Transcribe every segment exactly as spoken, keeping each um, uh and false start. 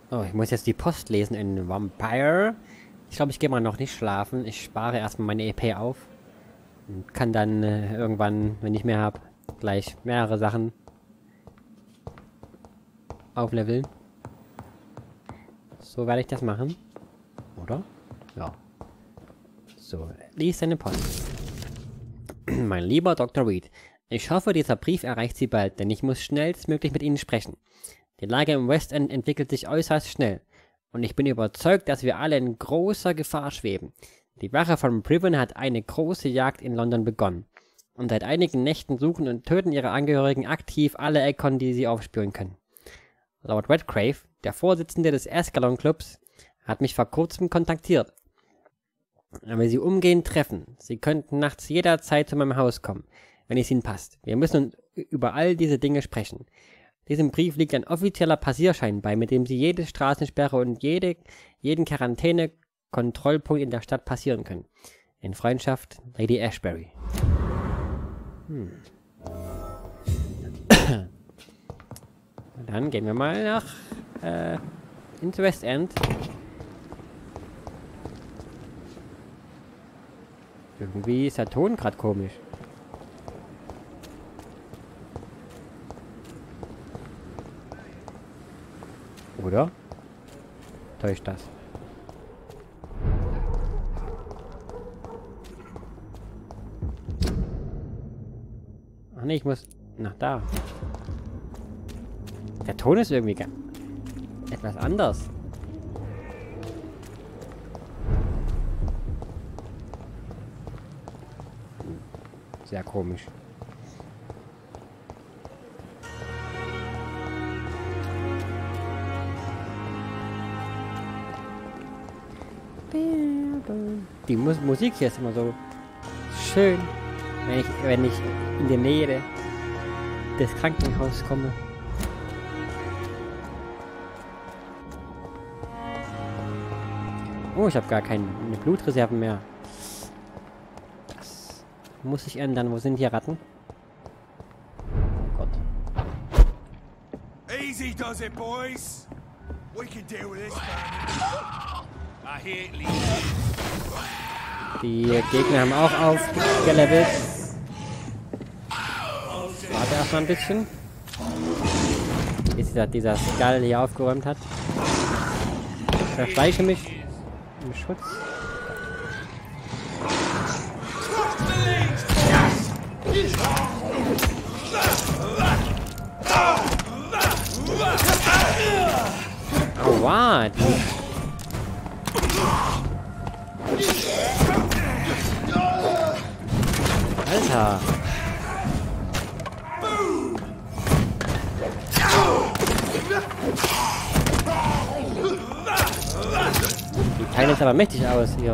Oh, ich muss jetzt die Post lesen in Vampire. Ich glaube, ich gehe mal noch nicht schlafen. Ich spare erstmal meine E P auf. Und kann dann äh, irgendwann, wenn ich mehr habe, gleich mehrere Sachen aufleveln. So werde ich das machen. Oder? Ja. So, lies deine Post. Mein lieber Doktor Reed, ich hoffe, dieser Brief erreicht Sie bald, denn ich muss schnellstmöglich mit Ihnen sprechen. Die Lage im West End entwickelt sich äußerst schnell. Und ich bin überzeugt, dass wir alle in großer Gefahr schweben. Die Wache von Priven hat eine große Jagd in London begonnen. Und seit einigen Nächten suchen und töten ihre Angehörigen aktiv alle Econ, die sie aufspüren können. Lord Redgrave, der Vorsitzende des Escalon Clubs, hat mich vor kurzem kontaktiert. Er will sie umgehend treffen. Sie könnten nachts jederzeit zu meinem Haus kommen, wenn es Ihnen passt. Wir müssen über all diese Dinge sprechen. Diesem Brief liegt ein offizieller Passierschein bei, mit dem Sie jede Straßensperre und jede, jeden Quarantäne-Kontrollpunkt in der Stadt passieren können. In Freundschaft, Lady Ashbury. Hm. Dann gehen wir mal nach äh, ins West End. Irgendwie ist der Ton gerade komisch. Oder? Täuscht das? Ach nee, ich muss nach da. Der Ton ist irgendwie etwas anders. Sehr komisch. Die Mus Musik hier ist immer so schön, wenn ich, wenn ich in die Nähe des Krankenhauses komme. Oh, ich habe gar keine Blutreserven mehr. Das muss sich ändern. Wo sind hier Ratten? Oh Gott. Easy does it, boys. We can deal with this. I hear it leave. Die Gegner haben auch aufgelevelt. Warte erstmal ein bisschen. Bis dieser, dieser Skull hier aufgeräumt hat. Ich verschleiche mich im Schutz. Aua! Alter! Die teilen jetzt aber mächtig aus hier.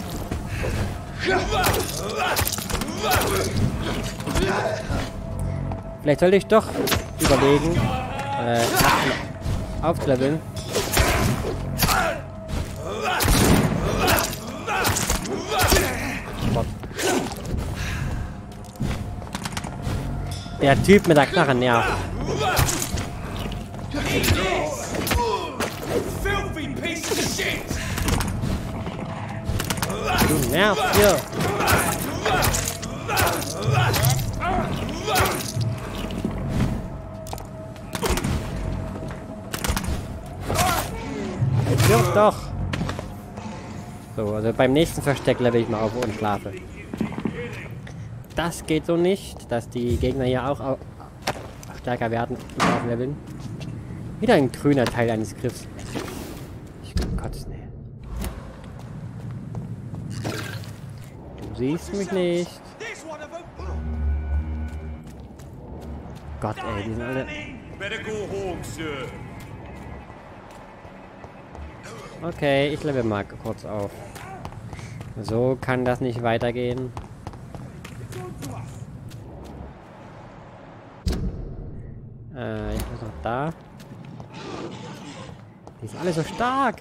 Vielleicht sollte ich doch überlegen, äh, aufzuleveln. Der Typ mit der Knarre nervt. Du nervst hier. Stirb doch. So, also beim nächsten Versteck level ich mal auf und schlafe. Das geht so nicht, dass die Gegner hier auch au stärker werden und leveln. Wieder ein grüner Teil eines Griffs. Ich kann kotzen, ey. Du siehst mich nicht. Gott, ey, die sind alle... Okay, ich level mal kurz auf. So kann das nicht weitergehen. Äh, ich muss noch da. Die sind alle so stark.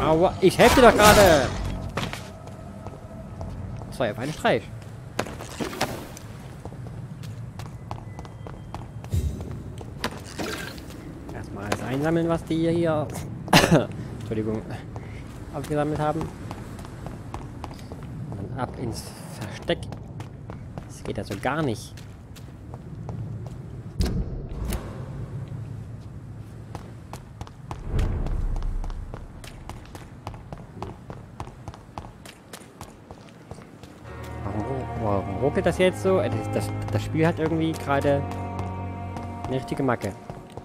Aua, ich helfe dir doch gerade! Das war ja ein Streich. Erstmal alles einsammeln, was die hier... Entschuldigung. Aufgesammelt haben. Und dann ab ins Versteck. Das geht also gar nicht. Warum ruckelt das jetzt so? Das, das, das Spiel hat irgendwie gerade eine richtige Macke.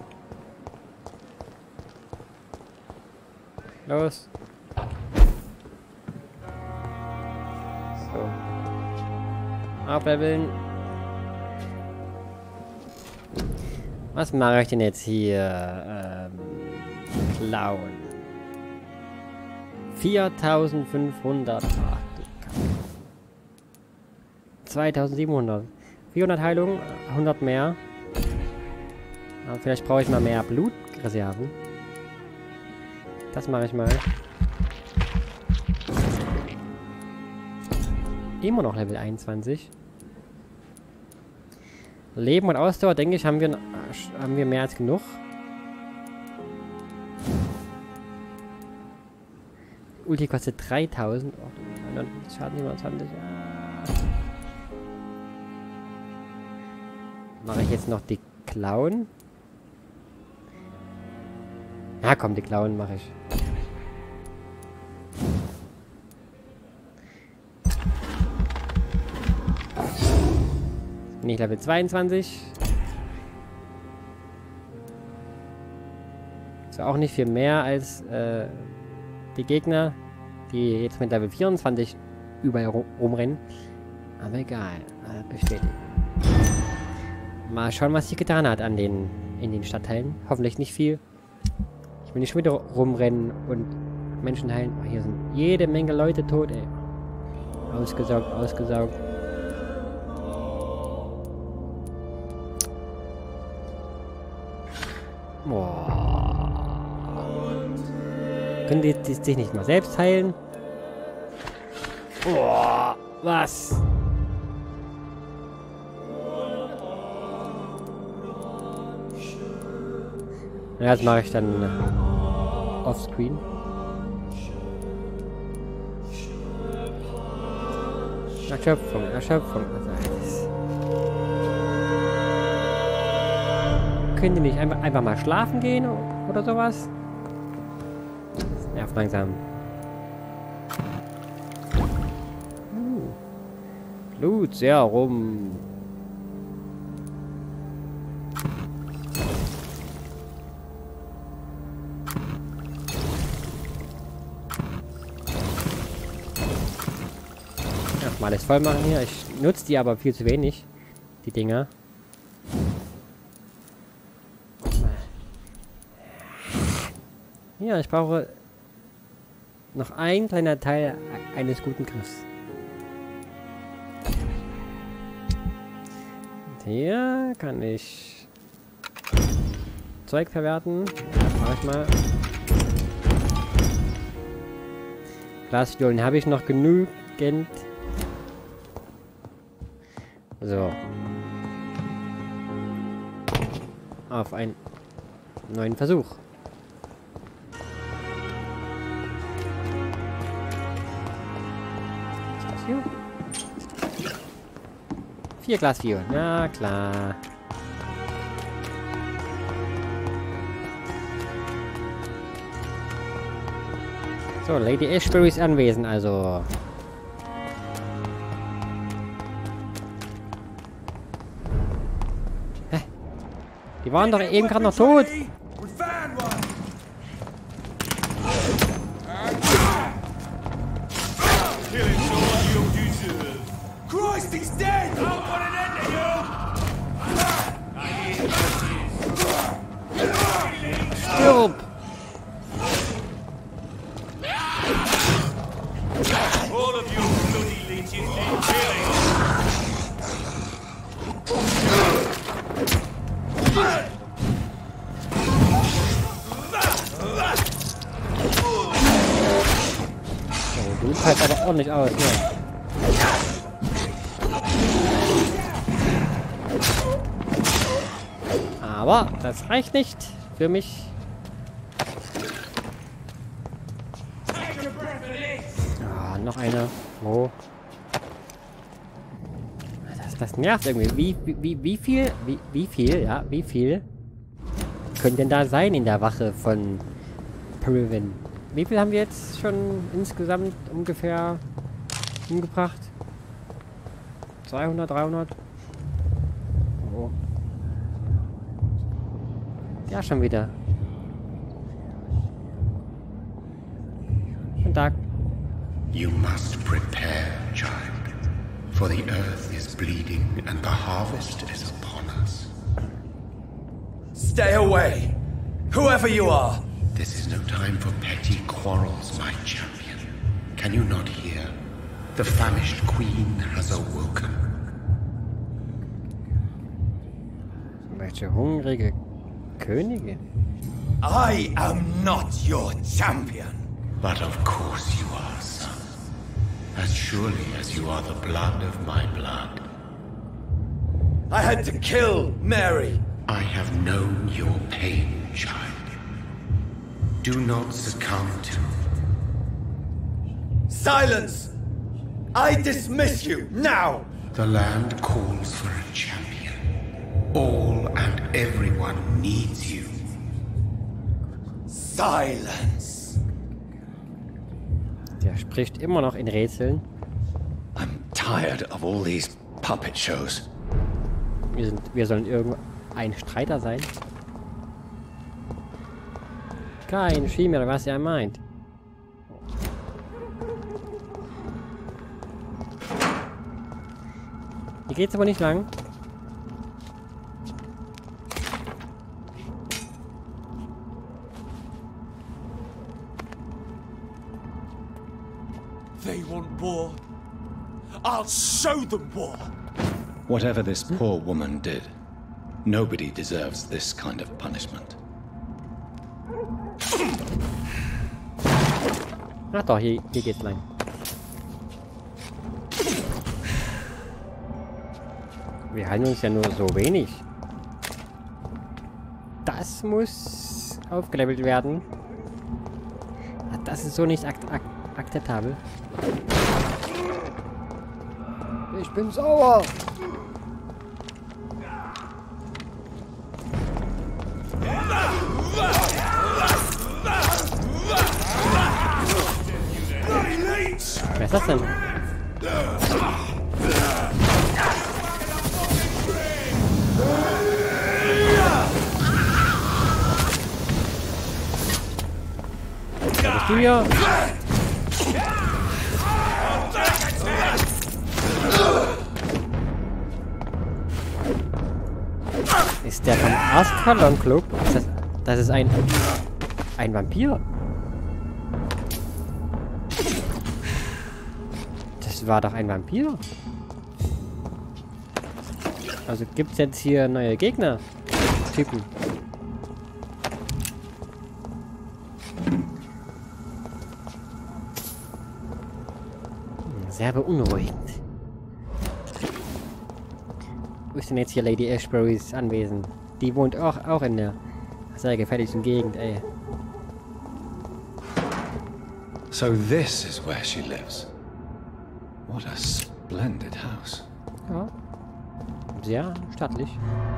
Los. So. Ableveln. Was mache ich denn jetzt hier? Ähm, klauen. viertausendfünfhundert. Ach, zweitausendsiebenhundert. vierhundert Heilung, hundert mehr. Aber vielleicht brauche ich mal mehr Blutreserven. Das mache ich mal. Immer noch Level einundzwanzig. Leben und Ausdauer, denke ich, haben wir, haben wir mehr als genug. Ulti kostet dreitausend. Oh, Schaden siebenundzwanzig. Ah. Mache ich jetzt noch die Klauen? Ja, komm, die Klauen mache ich. Bin ich Level zweiundzwanzig. Ist auch nicht viel mehr als äh, die Gegner, die jetzt mit Level vierundzwanzig überall rumrennen. Aber egal. Äh, bestätigt. Mal schauen, was sich getan hat an den, in den Stadtteilen. Hoffentlich nicht viel. Ich will nicht schon wieder rumrennen und Menschen heilen. Oh, hier sind jede Menge Leute tot, ey. Ausgesaugt, ausgesaugt. Boah. Können die, die sich nicht mal selbst heilen? Boah, was? Ja, das mache ich dann äh, offscreen. Erschöpfung, Erschöpfung. Also, das können die nicht einfach, einfach mal schlafen gehen oder sowas? Das nervt langsam. Uh. Blut, sehr rum. Mal alles voll machen hier. Ich nutze die aber viel zu wenig. Die Dinger. Ja, ich brauche noch ein kleiner Teil eines guten Griffs. Und hier kann ich Zeug verwerten. Das mache ich mal. Glasviolen habe ich noch genügend. So. Auf einen neuen Versuch. Was ist das hier? Vier Glasviolen. Na klar. So, Lady Ashbury ist anwesend, also. Die waren doch eben gerade noch tot. Christ, he's dead! Stirb! All of you bloody leeches need killing! teilt aber ordentlich aus, ne? Aber das reicht nicht für mich. Ah, noch eine. Wo? Das, das nervt irgendwie. Wie, wie, wie viel, wie, wie viel, ja, wie viel könnte denn da sein in der Wache von Peregrine? Wie viel haben wir jetzt schon insgesamt ungefähr umgebracht? zweihundert, dreihundert? Oh. Ja, schon wieder. Guten Tag. You must prepare, child, for the earth is bleeding and the harvest is upon us. Stay away! Whoever you are! This is no time for petty quarrels, my champion. Can you not hear? The famished queen has awoken. Welche hungrige Königin? I am not your champion! But of course you are, son. As surely as you are the blood of my blood. I had to kill Mary! I have known your pain, child. Do not succumb to... Silence! I dismiss you, now! The land calls for a champion. All and everyone needs you. Silence! Der spricht immer noch in Rätseln. I'm tired of all these puppet shows. Wir, sind, wir sollen irgendein Streiter sein. Kein Schimmer, was er meint. Hier geht's aber nicht lang. They want war. I'll show them war. Whatever this poor woman did, nobody deserves this kind of punishment. Ach doch, hier, hier geht's lang. Wir heilen uns ja nur so wenig. Das muss aufgelevelt werden. Das ist so nicht ak ak akzeptabel. Ich bin sauer. Wer ist das denn? Da bist du ja. Ist der vom Askalon Club? Ist das, das ist ein... ein Vampir. Das war doch ein Vampir. Also gibt's jetzt hier neue Gegner? Typen. Sehr beunruhigend. Wo ist denn jetzt hier Lady Ashburys Anwesen? Die wohnt auch, auch in der sehr gefährlichen Gegend, ey. So this is where she lives. What a splendid house. Ja. Sehr stattlich.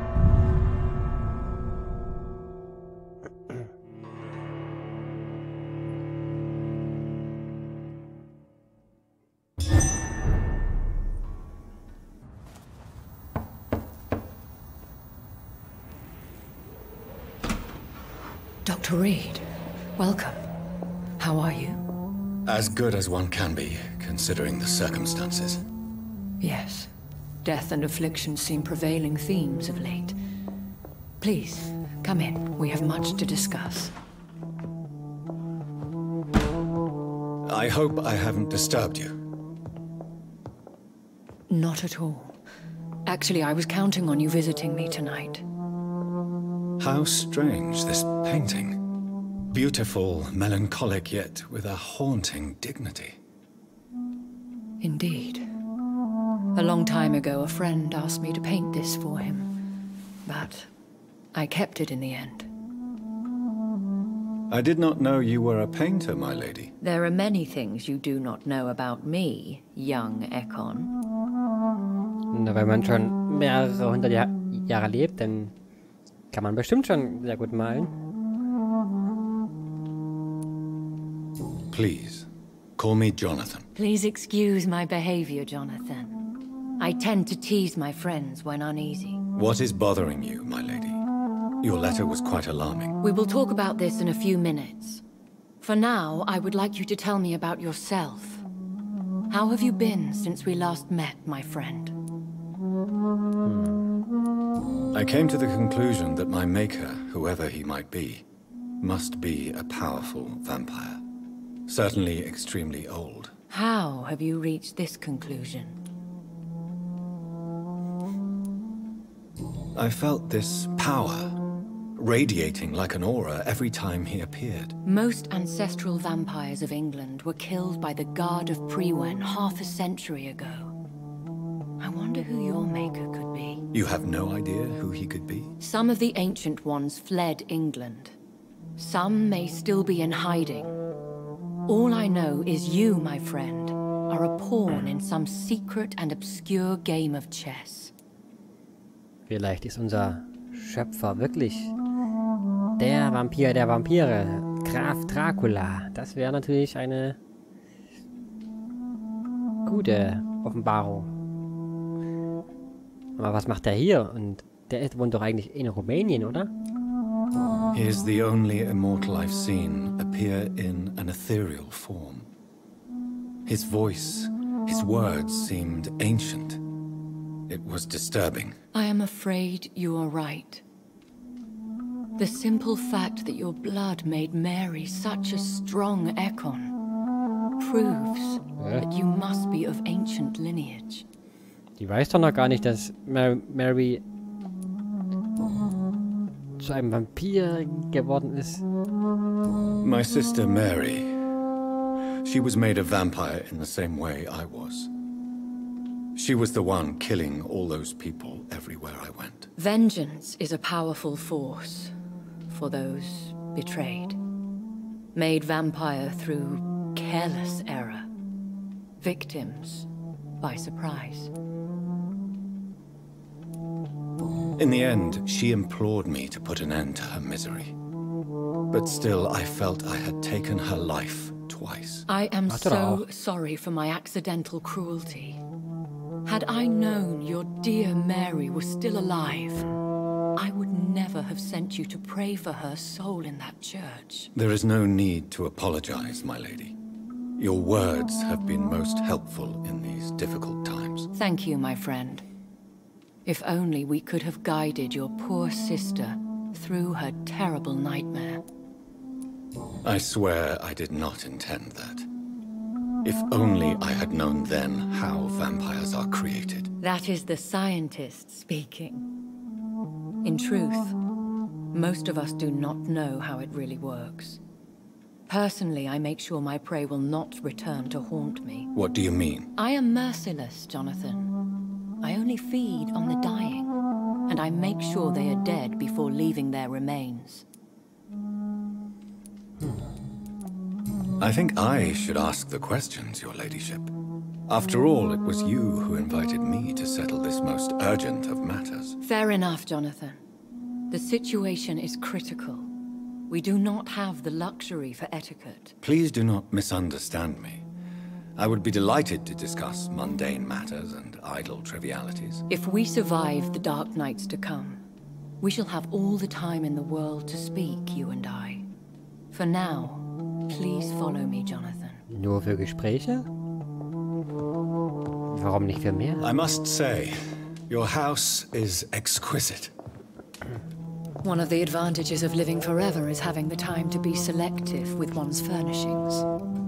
Doctor Reed, welcome. How are you? As good as one can be, considering the circumstances. Yes. Death and affliction seem prevailing themes of late. Please, come in. We have much to discuss. I hope I haven't disturbed you. Not at all. Actually, I was counting on you visiting me tonight. How strange, this painting. Beautiful, melancholic, yet with a haunting dignity. Indeed. A long time ago, a friend asked me to paint this for him, but I kept it in the end. I did not know you were a painter, my lady. There are many things you do not know about me, young Ekon. Na, wenn man schon mehrere hundert Jahr Jahre lebt, dann kann man bestimmt schon sehr gut malen. Please, call me Jonathan. Please excuse my behavior, Jonathan. I tend to tease my friends when uneasy. What is bothering you, my lady? Your letter was quite alarming. We will talk about this in a few minutes. For now, I would like you to tell me about yourself. How have you been since we last met, my friend? I came to the conclusion that my maker, whoever he might be, must be a powerful vampire. Certainly extremely old. How have you reached this conclusion? I felt this power radiating like an aura every time he appeared. Most ancestral vampires of England were killed by the Guard of Priwen half a century ago. I wonder who your maker could be. You have no idea who he could be? Some of the Ancient Ones fled England. Some may still be in hiding. All I know is you, my friend, are a pawn in some secret and obscure game of chess. Vielleicht ist unser Schöpfer wirklich der Vampir der Vampire, Graf Dracula. Das wäre natürlich eine gute Offenbarung. Aber was macht er hier? Und der ist wohnt doch eigentlich in Rumänien, oder? He is the only immortal I've seen appear in an ethereal form. His voice, his words seemed ancient. It was disturbing. I am afraid you are right. The simple fact that your blood made Mary such a strong Ekon proves Ja. that you must be of ancient lineage. Die weiß doch noch gar nicht, dass Mar Mary zu einem Vampir geworden ist. My sister Mary, she was made a vampire in the same way I was. She was the one killing all those people everywhere I went. Vengeance is a powerful force for those betrayed. Made vampire through careless error. Victims by surprise. In the end, she implored me to put an end to her misery. But still, I felt I had taken her life twice. I am After so all. sorry for my accidental cruelty. Had I known your dear Mary was still alive, I would never have sent you to pray for her soul in that church. There is no need to apologize, my lady. Your words have been most helpful in these difficult times. Thank you, my friend. If only we could have guided your poor sister through her terrible nightmare. I swear I did not intend that. If only I had known then how vampires are created. That is the scientist speaking. In truth, most of us do not know how it really works. Personally, I make sure my prey will not return to haunt me. What do you mean? I am merciless, Jonathan. I only feed on the dying, and I make sure they are dead before leaving their remains. I think I should ask the questions, your ladyship. After all, it was you who invited me to settle this most urgent of matters. Fair enough, Jonathan. The situation is critical. We do not have the luxury for etiquette. Please do not misunderstand me. I would be delighted to discuss mundane matters and idle trivialities. If we survive the dark nights to come, we shall have all the time in the world to speak, you and I. For now, please follow me, Jonathan. Nur für Gespräche? Warum nicht für mehr? I must say, your house is exquisite. One of the advantages of living forever is having the time to be selective with one's furnishings.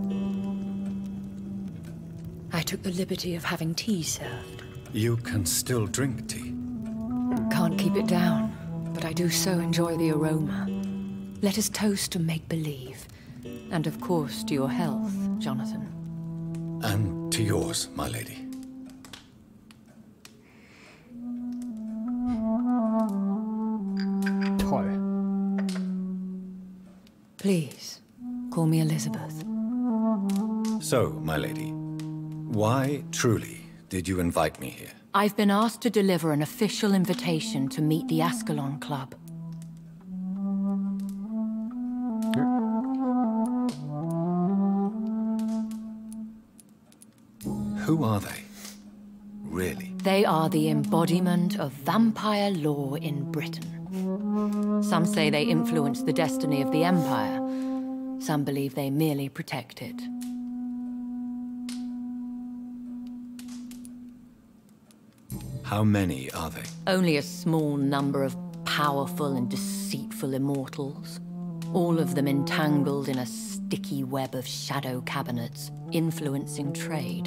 I took the liberty of having tea served. You can still drink tea. Can't keep it down, but I do so enjoy the aroma. Let us toast to make-believe. And of course to your health, Jonathan. And To yours, my lady. Toll. Please, call me Elizabeth. So, my lady, why, truly, did you invite me here? I've been asked to deliver an official invitation to meet the Ascalon Club. Who are they? Really? They are the embodiment of vampire law in Britain. Some say they influence the destiny of the Empire. Some believe they merely protect it. How many are they? Only a small number of powerful and deceitful immortals. All of them entangled in a sticky web of shadow cabinets, influencing trade.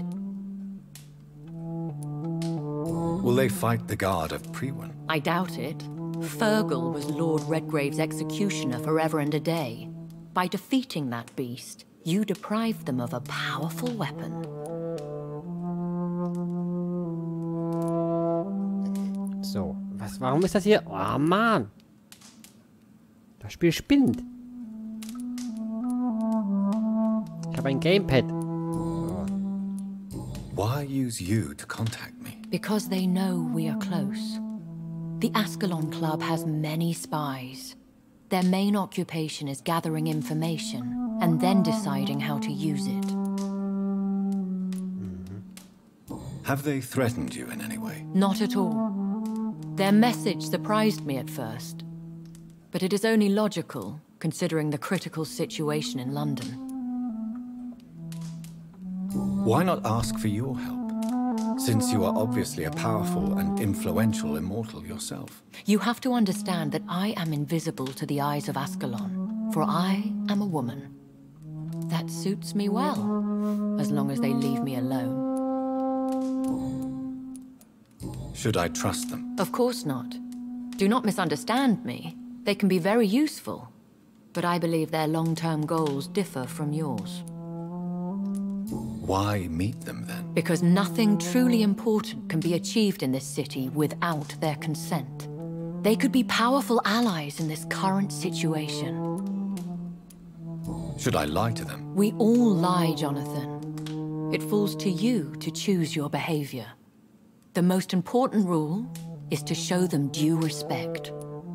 Will they fight the guard of Priwen? I doubt it. Fergal was Lord Redgrave's executioner forever and a day. By defeating that beast, you deprived them of a powerful weapon. So, was, warum ist das hier? Oh Mann! Das Spiel spinnt. Ich habe ein Gamepad. So. Why use you to contact me? Because they know we are close. The Ascalon Club has many spies. Their main occupation is gathering information and then deciding how to use it. Mm-hmm. Have they threatened you in any way? Not at all. Their message surprised me at first, but it is only logical, considering the critical situation in London. Why not ask for your help, since you are obviously a powerful and influential immortal yourself? You have to understand that I am invisible to the eyes of Ascalon, for I am a woman. That suits me well, as long as they leave me alone. Should I trust them? Of course not. Do not misunderstand me. They can be very useful, but I believe their long-term goals differ from yours. Why meet them then? Because nothing truly important can be achieved in this city without their consent. They could be powerful allies in this current situation. Should I lie to them? We all lie, Jonathan. It falls to you to choose your behavior. The most important rule is to show them due respect.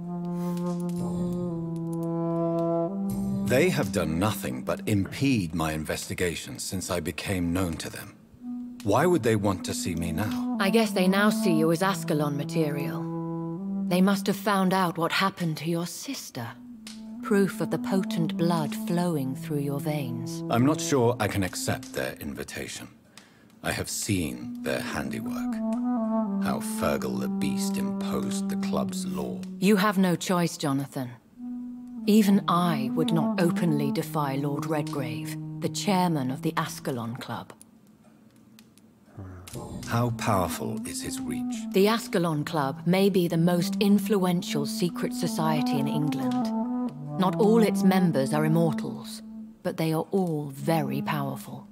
They have done nothing but impede my investigations since I became known to them. Why would they want to see me now? I guess they now see you as Ascalon material. They must have found out what happened to your sister. Proof of the potent blood flowing through your veins. I'm not sure I can accept their invitation. I have seen their handiwork. How Fergal the Beast imposed the club's law. You have no choice, Jonathan. Even I would not openly defy Lord Redgrave, the chairman of the Ascalon Club. How powerful is his reach? The Ascalon Club may be the most influential secret society in England. Not all its members are immortals, but they are all very powerful.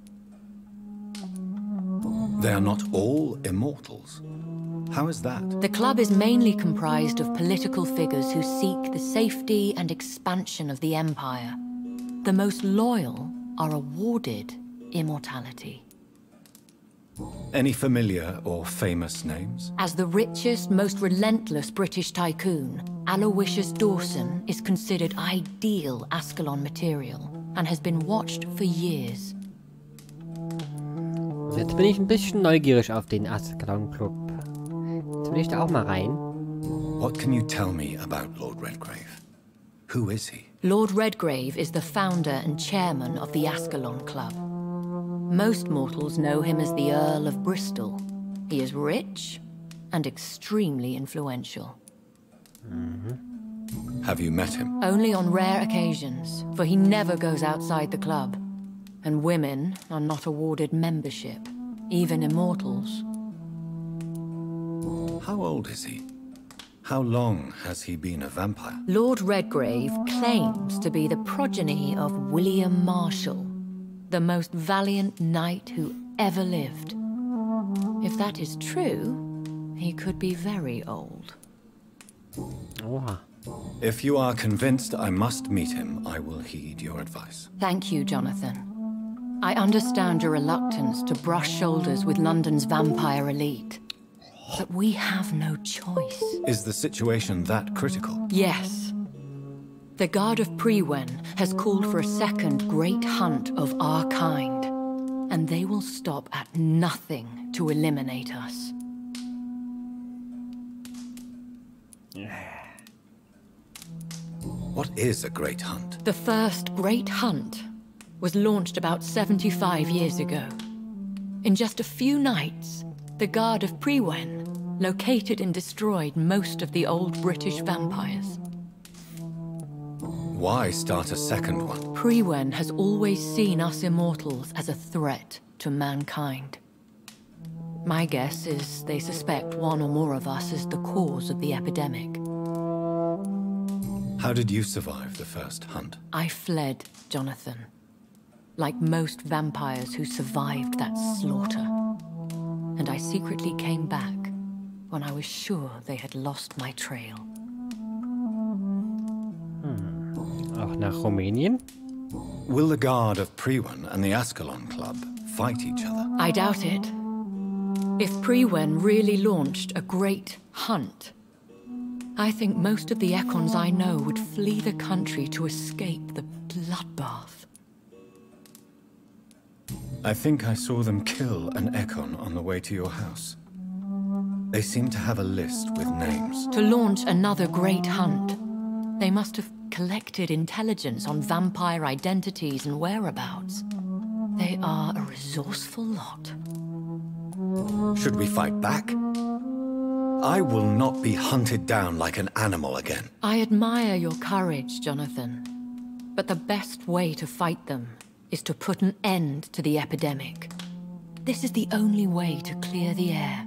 They are not all immortals. How is that? The club is mainly comprised of political figures who seek the safety and expansion of the Empire. The most loyal are awarded immortality. Any familiar or famous names? As the richest, most relentless British tycoon, Aloysius Dawson is considered ideal Ascalon material and has been watched for years. Jetzt bin ich ein bisschen neugierig auf den Ascalon Club. Jetzt will ich da auch mal rein. What can you tell me about Lord Redgrave? Who is he? Lord Redgrave is the founder and chairman of the Ascalon Club. Most mortals know him as the Earl of Bristol. He is rich and extremely influential. Mm-hmm. Have you met him? Only on rare occasions, for he never goes outside the club. And women are not awarded membership, even immortals. How old is he? How long has he been a vampire? Lord Redgrave claims to be the progeny of William Marshall, the most valiant knight who ever lived. If that is true, he could be very old. Oha. If you are convinced I must meet him, I will heed your advice. Thank you, Jonathan. I understand your reluctance to brush shoulders with London's vampire elite. But we have no choice. Is the situation that critical? Yes. The Guard of Priwen has called for a second great hunt of our kind. And they will stop at nothing to eliminate us. What is a great hunt? The first great hunt was launched about seventy-five years ago. In just a few nights, the Guard of Priwen located and destroyed most of the old British vampires. Why start a second one? Priwen has always seen us immortals as a threat to mankind. My guess is they suspect one or more of us is the cause of the epidemic. How did you survive the first hunt? I fled, Jonathan. Like most vampires who survived that slaughter. And I secretly came back when I was sure they had lost my trail. Hmm. Auch nach Rumänien? Will the Guard of Priwen and the Ascalon Club fight each other? I doubt it. If Priwen really launched a great hunt, I think most of the Ekons I know would flee the country to escape the bloodbath. I think I saw them kill an Ekon on the way to your house. They seem to have a list with names. To launch another great hunt, they must have collected intelligence on vampire identities and whereabouts. They are a resourceful lot. Should we fight back? I will not be hunted down like an animal again. I admire your courage, Jonathan. But the best way to fight them is to put an end to the epidemic. This is the only way to clear the air.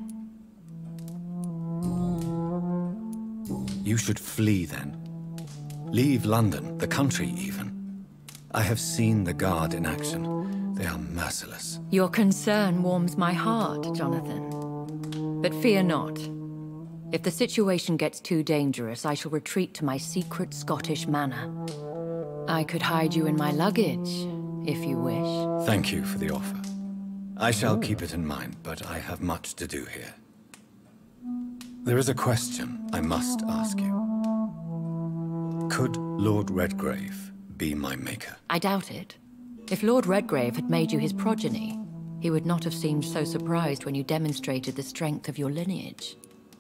You should flee then. Leave London, the country even. I have seen the Guard in action. They are merciless. Your concern warms my heart, Jonathan. But fear not. If the situation gets too dangerous, I shall retreat to my secret Scottish manor. I could hide you in my luggage, if you wish. Thank you for the offer. I shall keep it in mind, but I have much to do here. There is a question I must ask you. Could Lord Redgrave be my maker? I doubt it. If Lord Redgrave had made you his progeny, he would not have seemed so surprised when you demonstrated the strength of your lineage.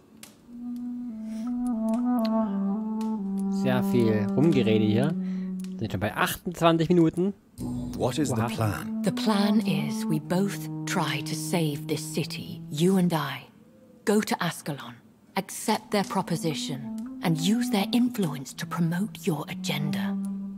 Sehr viel Rumgerede hier. Sind schon bei achtundzwanzig Minuten. What is Wow. the plan? The plan is we both try to save this city, you and I. Go to Ascalon, accept their proposition, and use their influence to promote your agenda.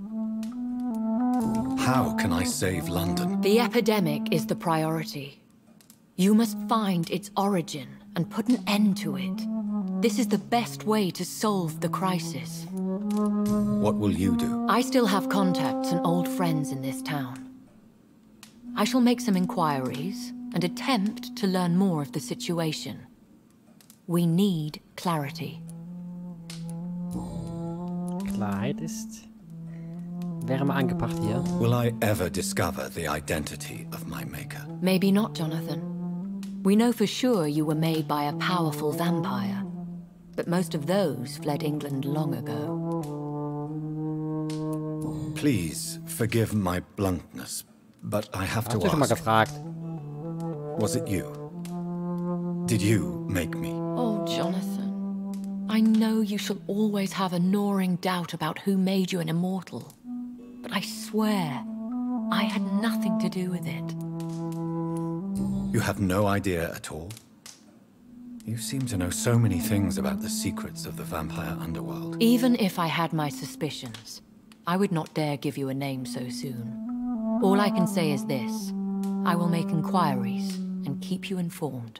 How can I save London? The epidemic is the priority. You must find its origin and put an end to it. This is the best way to solve the crisis. What will you do? I still have contacts and old friends in this town. I shall make some inquiries and attempt to learn more of the situation. We need clarity. Klarheit ist... wäre mal angebracht hier. Will I ever discover the identity of my maker? Maybe not, Jonathan. We know for sure you were made by a powerful vampire. But most of those fled England long ago. Please forgive my bluntness, but I have Hast to du schon mal ask. gefragt? Was it you? Did you make me? Oh, Jonathan. I know you shall always have a gnawing doubt about who made you an immortal. But I swear, I had nothing to do with it. You have no idea at all? You seem to know so many things about the secrets of the vampire underworld. Even if I had my suspicions, I would not dare give you a name so soon. All I can say is this. I will make inquiries and keep you informed.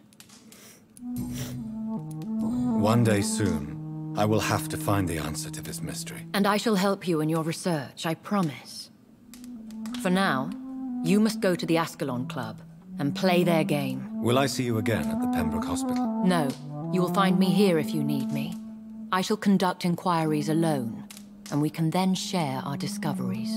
One day soon, I will have to find the answer to this mystery. And I shall help you in your research, I promise. For now, you must go to the Ascalon Club and play their game. Will I see you again at the Pembroke Hospital? No, you will find me here if you need me. I shall conduct inquiries alone, and we can then share our discoveries.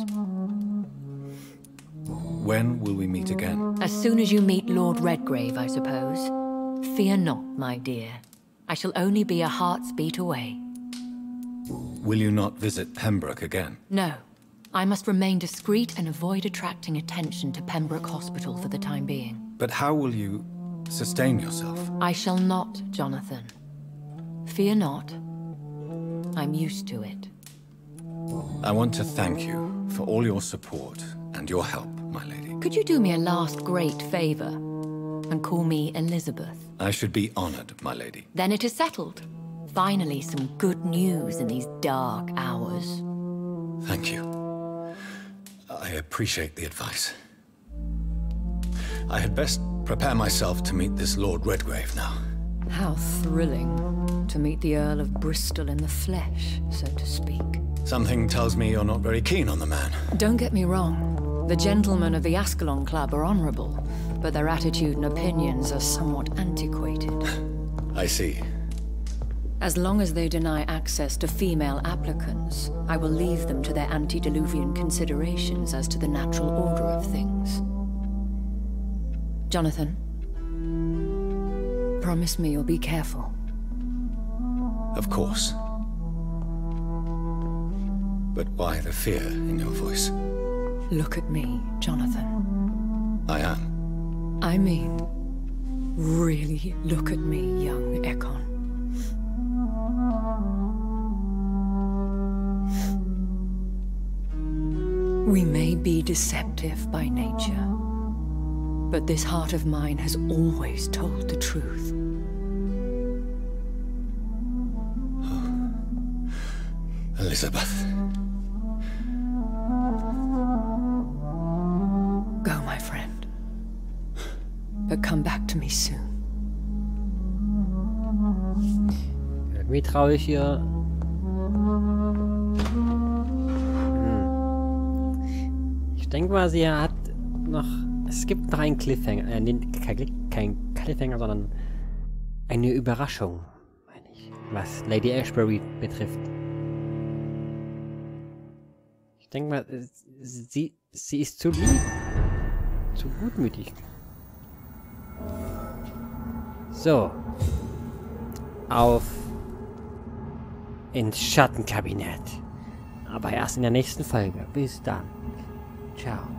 When will we meet again? As soon as you meet Lord Redgrave, I suppose. Fear not, my dear. I shall only be a heart's beat away. Will you not visit Pembroke again? No. I must remain discreet and avoid attracting attention to Pembroke Hospital for the time being. But how will you sustain yourself? I shall not, Jonathan. Fear not. I'm used to it. I want to thank you for all your support and your help, my lady. Could you do me a last great favor and call me Elizabeth? I should be honored, my lady. Then it is settled. Finally, some good news in these dark hours. Thank you. I appreciate the advice. I had best prepare myself to meet this Lord Redgrave now. How thrilling to meet the Earl of Bristol in the flesh, so to speak. Something tells me you're not very keen on the man. Don't get me wrong. The gentlemen of the Ascalon Club are honorable, but their attitude and opinions are somewhat antiquated. I see. As long as they deny access to female applicants, I will leave them to their antediluvian considerations as to the natural order of things. Jonathan, promise me you'll be careful. Of course. But why the fear in your voice? Look at me, Jonathan. I am. I mean, really look at me, young Ekon. We may be deceptive by nature, but this heart of mine has always told the truth. Oh. Elizabeth. Go, my friend. But come back to me soon. Irgendwie traue ich ihr. Ich denke mal, sie hat noch. Es gibt noch einen Cliffhanger. Äh, kein, kein Cliffhanger, sondern eine Überraschung, meine ich, was Lady Ashbury betrifft. Ich denke mal, sie, sie ist zu lieb. Zu gutmütig. So. Auf ins Schattenkabinett. Aber erst in der nächsten Folge. Bis dann. Ciao.